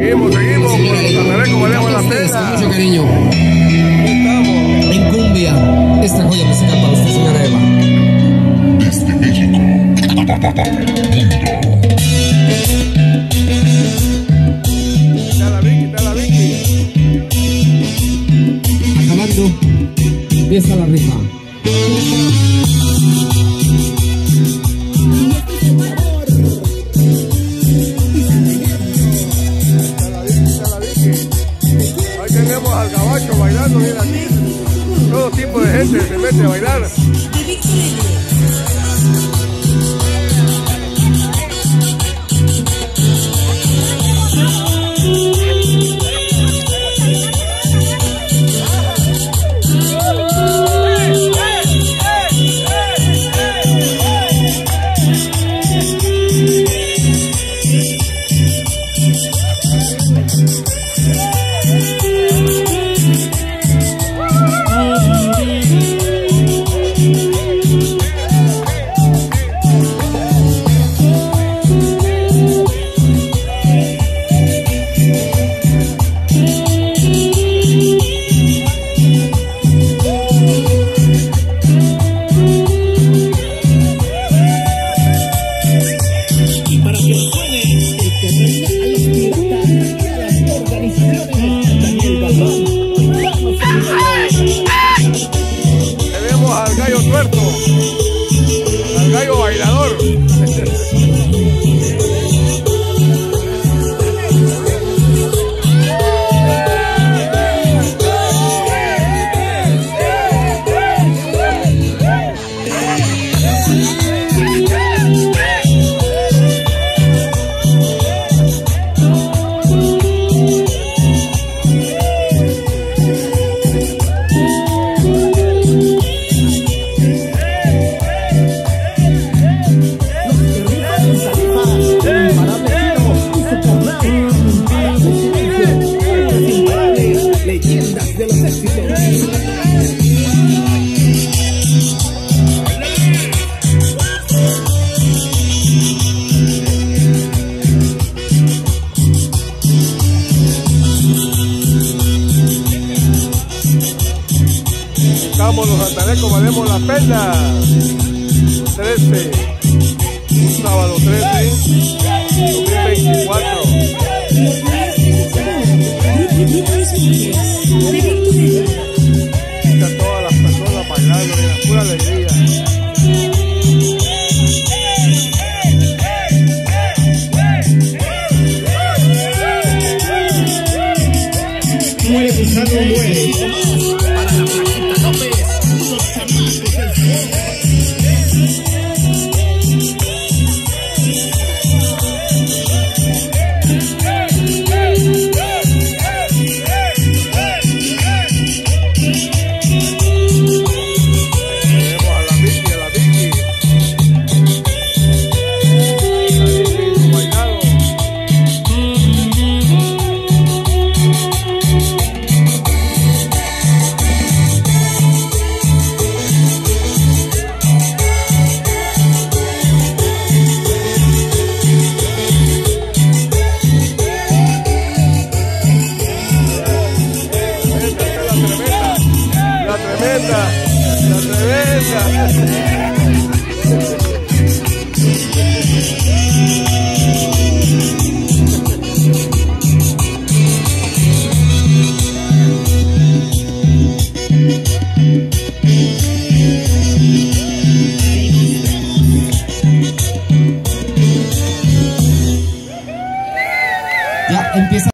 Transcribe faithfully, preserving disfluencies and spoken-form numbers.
Seguimos, seguimos con los Santarecos, valemos la pena. Con mucho cariño. Estamos. En cumbia, esta joya musical para usted, señora Eva. Desde México, mundo. Está la Vicky, está la Vicky. Acabando, empieza la rifa. Ahí tenemos al gabacho bailando bien aquí. Todo tipo de gente se mete a bailar. Tenemos al gallo tuerto, al gallo bailador. Leyendas de los éxitos. Estamos los Santarecos, valemos la pena. trece, un sábado trece, dos mil veinticuatro. Están todas las personas bailando, mira, pura alegría. Muere buscando un muere. Para la Flaquita López. Los chamacos del sol. La tremenda, la tremenda. Ya empieza.